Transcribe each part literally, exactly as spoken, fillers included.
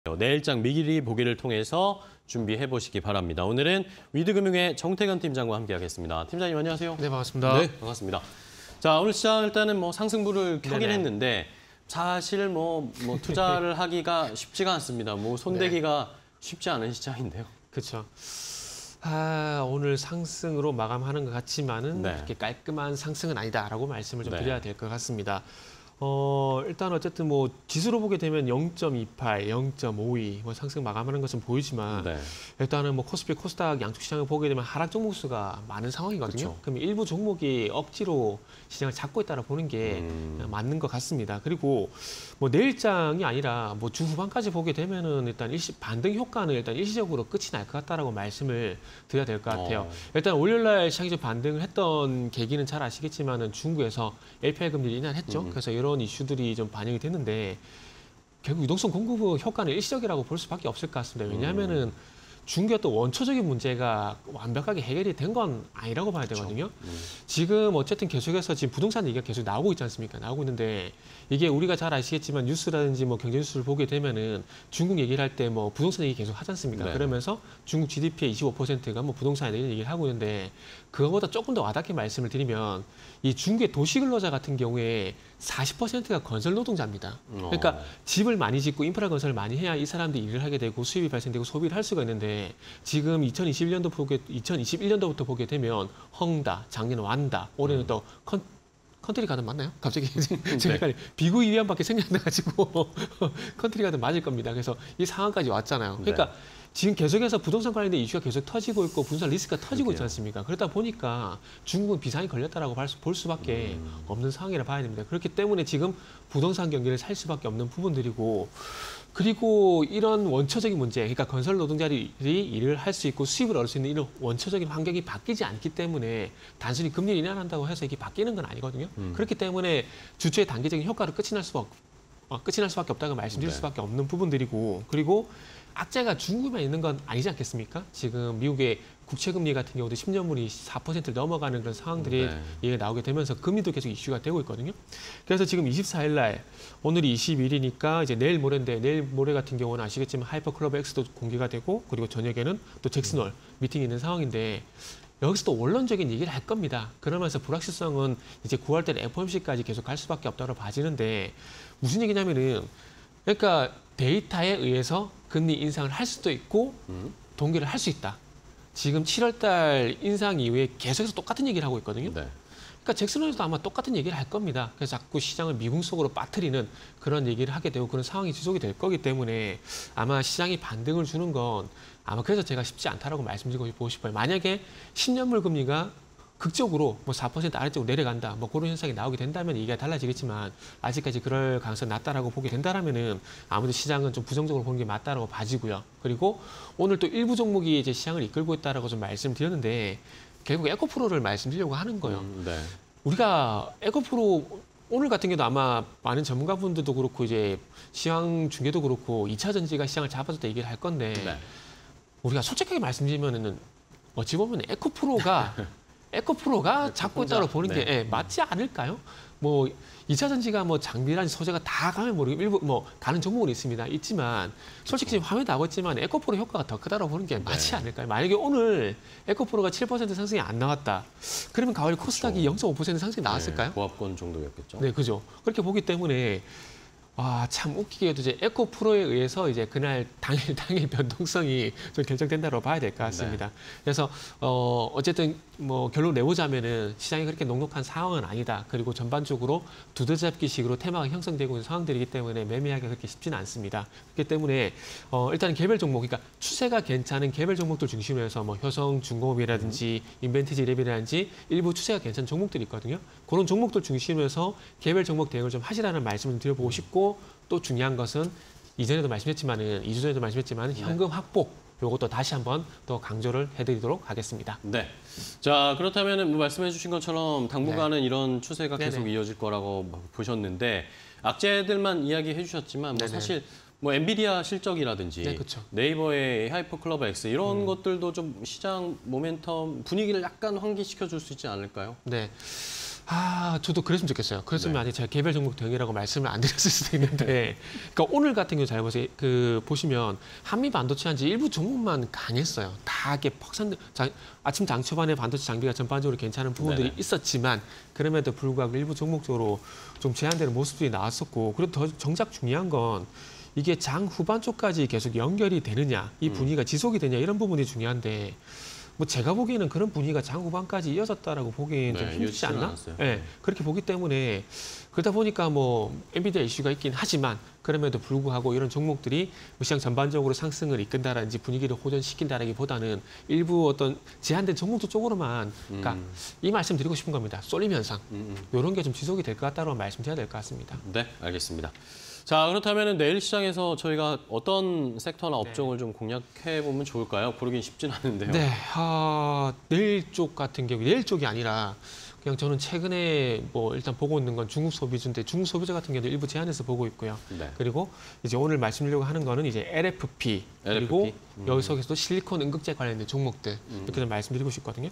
내일장 미리 보기를 통해서 준비해 보시기 바랍니다. 오늘은 위드금융의 정태근 팀장과 함께하겠습니다. 팀장님 안녕하세요. 네, 반갑습니다. 네, 반갑습니다. 자, 오늘 시장 일단은 뭐 상승부를 켜긴 네네. 했는데 사실 뭐, 뭐 투자를 하기가 쉽지가 않습니다. 뭐 손대기가 네. 쉽지 않은 시장인데요. 그렇죠. 아, 오늘 상승으로 마감하는 것 같지만은 네. 그렇게 깔끔한 상승은 아니다라고 말씀을 좀 네. 드려야 될 것 같습니다. 어, 일단 어쨌든 뭐 지수로 보게 되면 영 점 이팔, 영 점 오이 뭐 상승 마감하는 것은 보이지만 네. 일단은 뭐 코스피, 코스닥 양쪽 시장을 보게 되면 하락 종목 수가 많은 상황이거든요. 그럼 일부 종목이 억지로 시장을 잡고 있다라 보는 게 음. 맞는 것 같습니다. 그리고 뭐 내일장이 아니라 뭐 주 후반까지 보게 되면은 일단 일시 반등 효과는 일단 일시적으로 끝이 날 것 같다라고 말씀을 드려야 될 것 같아요. 어. 일단 월요일날 시장이 좀 반등을 했던 계기는 잘 아시겠지만은 중국에서 엘피알 금리를 인하했죠. 음. 그래서 이런 이슈들이 좀 반영이 됐는데 결국 유동성 공급 효과는 일시적이라고 볼 수밖에 없을 것 같습니다. 왜냐하면은 음. 중국의 또 원초적인 문제가 완벽하게 해결이 된 건 아니라고 봐야 되거든요. 음. 지금 어쨌든 계속해서 지금 부동산 얘기가 계속 나오고 있지 않습니까? 나오고 있는데 이게 우리가 잘 아시겠지만 뉴스라든지 뭐 경제 뉴스를 보게 되면은 중국 얘기를 할 때 뭐 부동산 얘기 계속 하지 않습니까? 네. 그러면서 중국 지디피의 이십오 퍼센트가 뭐 부동산에 대한 얘기를 하고 있는데 그거보다 조금 더 와닿게 말씀을 드리면 이 중국의 도시근로자 같은 경우에 사십 퍼센트가 건설 노동자입니다. 그러니까 어. 집을 많이 짓고 인프라 건설을 많이 해야 이 사람들이 일을 하게 되고 수입이 발생되고 소비를 할 수가 있는데 지금 이천이십일 년도 보게 이천이십일 년도부터 보게 되면 헝다, 작년 완다, 올해는 음. 또 컨, 컨트리 가든 맞나요? 갑자기 제가 네. 비구 이위안밖에 생각이 안 나가지고 컨트리 가든 맞을 겁니다. 그래서 이 상황까지 왔잖아요. 그러니까 네. 지금 계속해서 부동산 관련된 이슈가 계속 터지고 있고 부동산 리스크가 터지고 그렇게요. 있지 않습니까? 그러다 보니까 중국은 비상이 걸렸다라고 볼 수밖에 음. 없는 상황이라 봐야 됩니다. 그렇기 때문에 지금 부동산 경기를 살 수밖에 없는 부분들이고 그리고 이런 원초적인 문제, 그러니까 건설 노동자들이 일을 할 수 있고 수입을 얻을 수 있는 이런 원초적인 환경이 바뀌지 않기 때문에 단순히 금리를 인하한다고 해서 이게 바뀌는 건 아니거든요. 음. 그렇기 때문에 주초의 단기적인 효과로 끝이 날 수밖에, 어, 끝이 날 수밖에 없다고 말씀드릴 네. 수밖에 없는 부분들이고 그리고 악재가 중국에만 있는 건 아니지 않겠습니까? 지금 미국의 국채금리 같은 경우도 십 년물이 사 퍼센트를 넘어가는 그런 상황들이 네. 얘기가 나오게 되면서 금리도 계속 이슈가 되고 있거든요. 그래서 지금 이십사 일 날, 오늘이 이십일 일이니까 이제 내일 모레인데 내일 모레 같은 경우는 아시겠지만 하이퍼클럽 X도 공개가 되고 그리고 저녁에는 또 잭슨홀 음. 미팅이 있는 상황인데 여기서 또 원론적인 얘기를 할 겁니다. 그러면서 불확실성은 이제 구월 달 에프오엠씨까지 계속 갈 수밖에 없다고 봐지는데 무슨 얘기냐면은 그러니까 데이터에 의해서 금리 인상을 할 수도 있고 음. 동결을 할 수 있다. 지금 칠월 달 인상 이후에 계속해서 똑같은 얘기를 하고 있거든요. 네. 그러니까 잭슨홀에서도 아마 똑같은 얘기를 할 겁니다. 그래서 자꾸 시장을 미궁 속으로 빠뜨리는 그런 얘기를 하게 되고 그런 상황이 지속이 될 거기 때문에 아마 시장이 반등을 주는 건 아마 그래서 제가 쉽지 않다라고 말씀드리고 싶어요. 만약에 십 년물 금리가 극적으로 뭐 사 퍼센트 아래쪽으로 내려간다. 뭐 그런 현상이 나오게 된다면 얘기가 달라지겠지만 아직까지 그럴 가능성이 낮다라고 보게 된다라면은 아무래도 시장은 좀 부정적으로 보는 게 맞다라고 봐지고요. 그리고 오늘 또 일부 종목이 이제 시장을 이끌고 있다라고 좀 말씀드렸는데 결국 에코프로를 말씀드리려고 하는 거예요. 음, 네. 우리가 에코프로 오늘 같은 경우도 아마 많은 전문가분들도 그렇고 이제 시황 중계도 그렇고 이 차 전지가 시장을 잡아줬다 얘기를 할 건데 네. 우리가 솔직하게 말씀드리면은 어찌 보면 에코프로가 에코프로가 잡고 있다고 보는 게 네. 예, 맞지 않을까요? 뭐 이 차 전지가 뭐 장비라든지 소재가 다 가면 모르고 일부 뭐 가는 종목은 있습니다. 있지만 솔직히 지금 화면에 나오고 있지만 에코프로 효과가 더 크다고 보는 게 맞지 네. 않을까요? 만약에 오늘 에코프로가 칠 퍼센트 상승이 안 나왔다. 그러면 가을 코스닥이 영 점 오 퍼센트 상승이 나왔을까요? 네, 보합권 정도였겠죠. 네, 그죠. 그렇게 보기 때문에 와, 참 웃기게도 이제 에코프로에 의해서 이제 그날 당일 당일 변동성이 좀 결정된다고 봐야 될 것 같습니다. 네. 그래서 어 어쨌든 뭐 결론 내보자면은 시장이 그렇게 녹록한 상황은 아니다. 그리고 전반적으로 두더잡기식으로 테마가 형성되고 있는 상황들이기 때문에 매매하기가 그렇게 쉽지는 않습니다. 그렇기 때문에 어 일단 개별 종목, 그러니까 추세가 괜찮은 개별 종목들 중심으로 해서 뭐 효성, 중공업이라든지 음. 인벤티지 랩이라든지 일부 추세가 괜찮은 종목들이 있거든요. 그런 종목들 중심으로 해서 개별 종목 대응을 좀 하시라는 말씀을 드려보고 싶고 또 중요한 것은 이전에도 말씀했지만은 이 주 전에도 말씀했지만 현금 확보 요것도 다시 한번 또 강조를 해드리도록 하겠습니다. 네. 자 그렇다면은 뭐 말씀해주신 것처럼 당분간은 네. 이런 추세가 계속 네네. 이어질 거라고 보셨는데 악재들만 이야기해주셨지만 뭐 사실 뭐 엔비디아 실적이라든지 네, 그렇죠. 네이버의 하이퍼클럽 X 이런 음. 것들도 좀 시장 모멘텀 분위기를 약간 환기시켜 줄 수 있지 않을까요? 네. 아, 저도 그랬으면 좋겠어요. 그랬으면 네. 아직 제가 개별 종목 대응이라고 말씀을 안 드렸을 수도 있는데, 그러니까 오늘 같은 경우 잘 보세요. 그 보시면 한미 반도체 한지 일부 종목만 강했어요. 다 이렇게 퍽산. 아침 장 초반에 반도체 장비가 전반적으로 괜찮은 부분들이 네네. 있었지만 그럼에도 불구하고 일부 종목적으로 좀 제한되는 모습들이 나왔었고, 그리고 더 정작 중요한 건 이게 장 후반 쪽까지 계속 연결이 되느냐, 이 분위기가 지속이 되냐 이런 부분이 중요한데. 뭐 제가 보기에는 그런 분위기가 장 후반까지 이어졌다라고 보기에는 좀 네, 힘들지 이어지지는 않나? 않았어요. 네, 그렇게 보기 때문에 그러다 보니까 뭐 엔비디아 이슈가 있긴 하지만 그럼에도 불구하고 이런 종목들이 뭐 시장 전반적으로 상승을 이끈다라든지 분위기를 호전시킨다라기보다는 일부 어떤 제한된 종목들 쪽으로만 그러니까 음. 이 말씀 드리고 싶은 겁니다. 쏠림 현상. 음, 음. 이런 게 좀 지속이 될 것 같다고 말씀드려야 될 것 같습니다. 네, 알겠습니다. 자, 그렇다면 내일 시장에서 저희가 어떤 섹터나 업종을 좀 공략해 보면 좋을까요? 고르긴 쉽진 않은데요. 네, 아, 내일 쪽 같은 경우 내일 쪽이 아니라 그냥 저는 최근에 뭐 일단 보고 있는 건 중국 소비주인데 중국 소비자 같은 경우도 일부 제한해서 보고 있고요. 네. 그리고 이제 오늘 말씀드리려고 하는 거는 이제 엘에프피 그리고 엘에프피? 음. 여기 속에서도 실리콘 응급제 관련된 종목들 이렇게 좀 말씀드리고 싶거든요.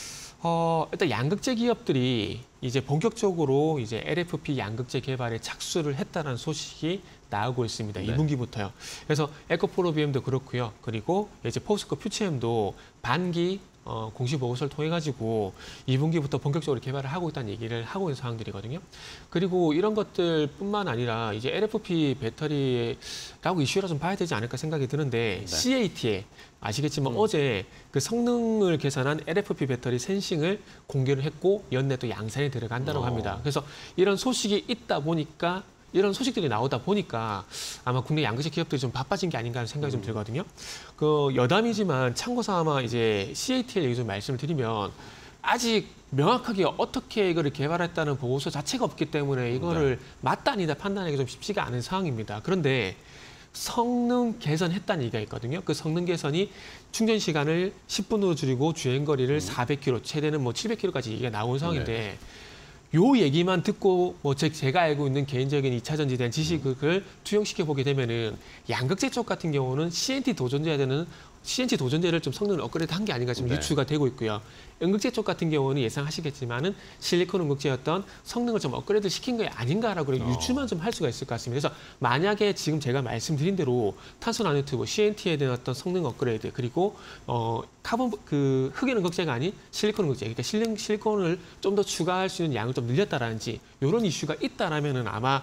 어, 일단 양극재 기업들이 이제 본격적으로 이제 엘에프피 양극재 개발에 착수를 했다는 소식이 나오고 있습니다. 네. 이 분기부터요. 그래서 에코프로비엠도 그렇고요. 그리고 이제 포스코 퓨처엠도 반기 어, 공시 보고서를 통해 가지고 이 분기부터 본격적으로 개발을 하고 있다는 얘기를 하고 있는 상황들이거든요. 그리고 이런 것들뿐만 아니라 이제 엘에프피 배터리라고 이슈라 좀 봐야 되지 않을까 생각이 드는데 네. 씨에이티에 아시겠지만 음. 어제 그 성능을 계산한 엘에프피 배터리 센싱을 공개를 했고 연내 또 양산에 들어간다고 어. 합니다. 그래서 이런 소식이 있다 보니까 이런 소식들이 나오다 보니까 아마 국내 양극재 기업들이 좀 바빠진 게 아닌가 하는 생각이 좀 들거든요. 그 여담이지만 참고삼아 이제 씨에이티엘 얘기 좀 말씀을 드리면 아직 명확하게 어떻게 이거를 개발했다는 보고서 자체가 없기 때문에 이거를 맞다 아니다 판단하기가 좀 쉽지가 않은 상황입니다. 그런데 성능 개선했다는 얘기가 있거든요. 그 성능 개선이 충전 시간을 십 분으로 줄이고 주행 거리를 사백 킬로미터, 최대는 뭐 칠백 킬로미터까지 얘기가 나온 상황인데 요 얘기만 듣고 뭐 제, 제가 알고 있는 개인적인 이 차 전지에 대한 지식을 투영시켜 보게 되면은 양극재 쪽 같은 경우는 씨엔티 도전제에 되는 씨엔티 도전제를 좀 성능을 업그레이드 한 게 아닌가 지금 네. 유추가 되고 있고요. 응극재 쪽 같은 경우는 예상하시겠지만은 실리콘 응극재였던 성능을 좀 업그레이드 시킨 게 아닌가라고 어. 유추만 좀 할 수가 있을 것 같습니다. 그래서 만약에 지금 제가 말씀드린 대로 탄소 나노튜브 씨엔티에 대한 어떤 성능 업그레이드 그리고 어 카본 그 흑연 응극재가 아닌 실리콘 응극재 그러니까 실리, 실리콘을 좀 더 추가할 수 있는 양을 좀 늘렸다라든지 이런 이슈가 있다라면은 아마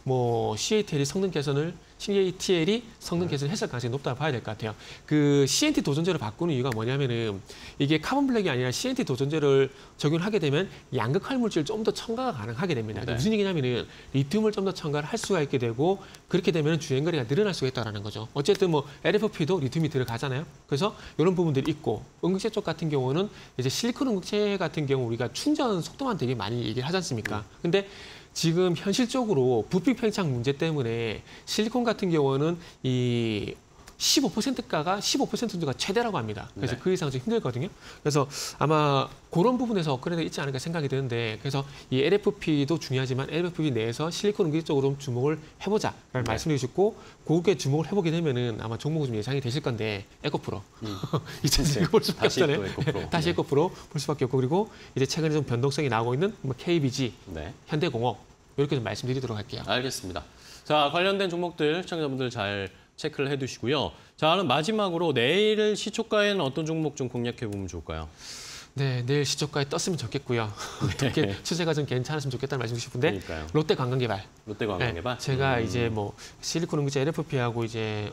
뭐 씨에이티엘이 성능 개선을 씨에이티엘이 성능 개선을 했을 가능성이 높다고 봐야 될 것 같아요. 그 씨엔티 도전제로 바꾸는 이유가 뭐냐면은 이게 카본 블랙이 아니라 씨엔티 도전제를 적용하게 되면 양극 활물질을 좀 더 첨가가 가능하게 됩니다. 네. 무슨 얘기냐면은 리튬을 좀 더 첨가를 할 수가 있게 되고 그렇게 되면 주행거리가 늘어날 수가 있다는 거죠. 어쨌든 뭐 엘에프피도 리튬이 들어가잖아요. 그래서 이런 부분들이 있고 응극재 쪽 같은 경우는 이제 실리콘 응극재 같은 경우 우리가 충전 속도만 되게 많이 얘기를 하지 않습니까? 근데 지금 현실적으로 부피 팽창 문제 때문에 실리콘 같은 경우는 이 십오 퍼센트가가 십오 퍼센트가 최대라고 합니다. 그래서 네. 그 이상 좀 힘들거든요. 그래서 아마 그런 부분에서 업그레이드 있지 않을까 생각이 드는데 그래서 이 엘에프피도 중요하지만 엘에프피 내에서 실리콘 응기 쪽으로 좀 주목을 해보자라는 네. 말씀을 주셨고 그게 주목을 해보게 되면은 아마 종목은 좀 예상이 되실 건데 에코프로 음. 이천십구 볼 수밖에 다시 없잖아요. 또 에코프로. 다시 네. 에코프로 볼 수밖에 없고 그리고 이제 최근에 좀 변동성이 나오고 있는 뭐 케이비지, 네. 현대공업 이렇게 좀 말씀드리도록 할게요. 알겠습니다. 자, 관련된 종목들 시청자분들 잘 체크를 해두시고요. 자, 그럼 마지막으로 내일 시초가에는 어떤 종목 좀 공략해 보면 좋을까요? 네, 내일 시초가에 떴으면 좋겠고요. 어떻게 추세가 좀 괜찮았으면 좋겠다는 말씀 드리고 싶은데 그러니까요. 롯데 관광개발. 롯데관광개발. 네, 제가 음. 이제 뭐 실리콘 응급제 엘에프피하고 이제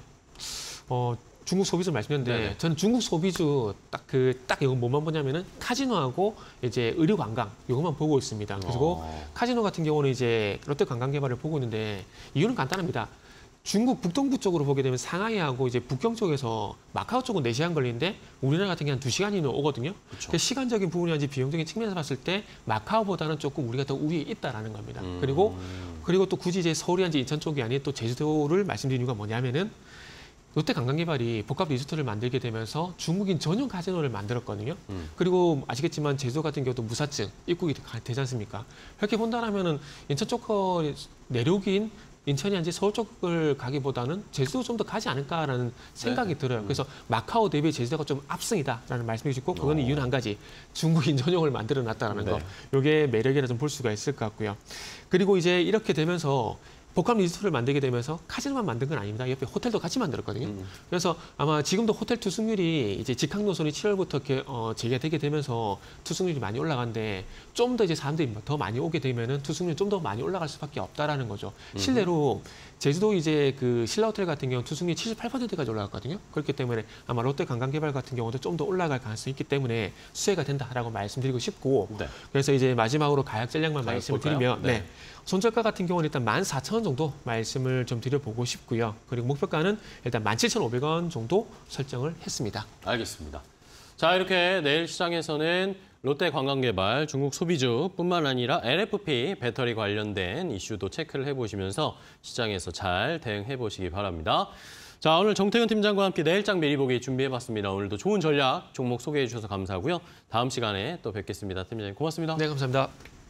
어 중국 소비주 말씀드렸는데 네네. 저는 중국 소비주 딱 그 딱 이거 뭐만 보냐면은 카지노하고 이제 의료 관광 이것만 보고 있습니다. 그리고 어. 카지노 같은 경우는 이제 롯데 관광개발을 보고 있는데 이유는 간단합니다. 중국 북동부 쪽으로 보게 되면 상하이하고 이제 북경 쪽에서 마카오 쪽은 네 시간 걸리는데 우리나라 같은 게 한 두 시간이면 오거든요. 그쵸. 그 시간적인 부분이라든지 비용적인 측면에서 봤을 때 마카오보다는 조금 우리가 더 우위에 있다라는 겁니다. 음. 그리고 그리고 또 굳이 이제 서울이란지 인천 쪽이 아닌 또 제주도를 말씀드린 이유가 뭐냐면은 롯데 관광개발이 복합 리조트를 만들게 되면서 중국인 전용 카지노를 만들었거든요. 음. 그리고 아시겠지만 제주도 같은 경우도 무사증 입국이 되지 않습니까? 그렇게 본다라면은 인천 쪽 거 내륙인 인천이 이제 서울 쪽을 가기보다는 제주도 좀 더 가지 않을까라는 생각이 네. 들어요. 음. 그래서 마카오 대비 제주도가 좀 앞승이다라는 말씀해 주시고 그거는 어. 이유는 한 가지. 중국인 전용을 만들어 놨다라는 네. 거. 이게 매력이라 좀 볼 수가 있을 것 같고요. 그리고 이제 이렇게 되면서 복합 리조트를 만들게 되면서 카지노만 만든 건 아닙니다. 옆에 호텔도 같이 만들었거든요. 음. 그래서 아마 지금도 호텔 투숙률이 이제 직항 노선이 칠월부터 이렇게 어, 재개되게 되면서 투숙률이 많이 올라가는데 좀 더 이제 사람들이 더 많이 오게 되면은 투숙률이 좀 더 많이 올라갈 수밖에 없다라는 거죠. 실내로 제주도 이제 그 신라 호텔 같은 경우 투숙률이 칠십팔 퍼센트까지 올라갔거든요. 그렇기 때문에 아마 롯데 관광개발 같은 경우도 좀 더 올라갈 가능성이 있기 때문에 수혜가 된다라고 말씀드리고 싶고 네. 그래서 이제 마지막으로 가격 전략만 가격 말씀을 볼까요? 드리면 네. 네. 손절가 같은 경우는 일단 만 사천 원 정도 말씀을 좀 드려보고 싶고요. 그리고 목표가는 일단 만 칠천오백 원 정도 설정을 했습니다. 알겠습니다. 자, 이렇게 내일 시장에서는 롯데 관광개발, 중국 소비주뿐만 아니라 엘에프피 배터리 관련된 이슈도 체크를 해보시면서 시장에서 잘 대응해보시기 바랍니다. 자, 오늘 정태근 팀장과 함께 내일장 미리 보기 준비해봤습니다. 오늘도 좋은 전략, 종목 소개해 주셔서 감사하고요. 다음 시간에 또 뵙겠습니다. 팀장님 고맙습니다. 네, 감사합니다.